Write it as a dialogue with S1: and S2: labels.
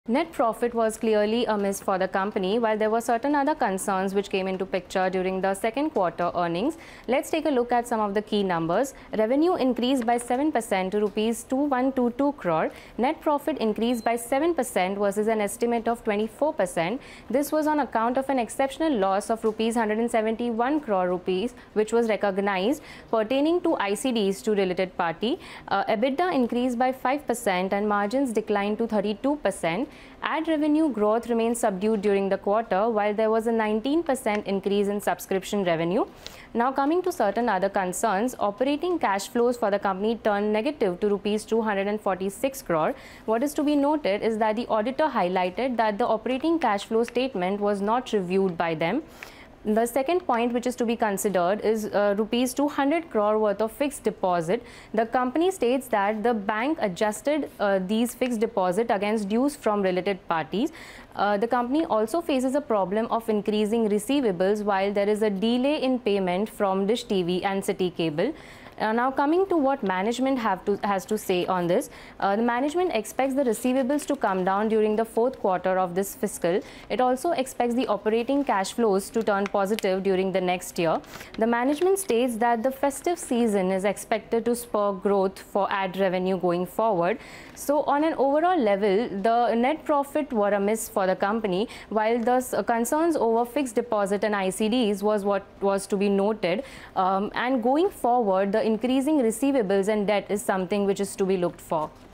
S1: Net profit was clearly a miss for the company, while there were certain other concerns which came into picture during the second quarter earnings. Let's take a look at some of the key numbers. Revenue increased by 7% to rupees 2122 crore. Net profit increased by 7% versus an estimate of 24%. This was on account of an exceptional loss of rupees 171 crore rupees, which was recognized pertaining to ICDs to related party. EBITDA increased by 5% and margins declined to 32%. Ad revenue growth remained subdued during the quarter, while there was a 19% increase in subscription revenue. Now coming to certain other concerns, operating cash flows for the company turned negative to rupees 246 crore. What is to be noted is that the auditor highlighted that the operating cash flow statement was not reviewed by them. The second point which is to be considered is rupees 200 crore worth of fixed deposit. The company states that the bank adjusted these fixed deposit against dues from related parties. The company also faces a problem of increasing receivables while there is a delay in payment from Dish TV and City Cable. Now coming to what management has to say on this, the management expects the receivables to come down during the fourth quarter of this fiscal. It also expects the operating cash flows to turn positive during the next year. The management states that the festive season is expected to spur growth for ad revenue going forward. So on an overall level, the net profit were a miss for the company, while the concerns over fixed deposit and ICDs was what was to be noted. And going forward, the increasing receivables and debt is something which is to be looked for.